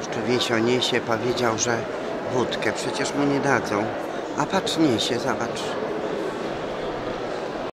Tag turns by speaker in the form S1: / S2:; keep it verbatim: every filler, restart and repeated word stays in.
S1: Jeszcze Wiesio niesie, powiedział, że wódkę przecież mu nie dadzą. A patrz, niesie, zobacz.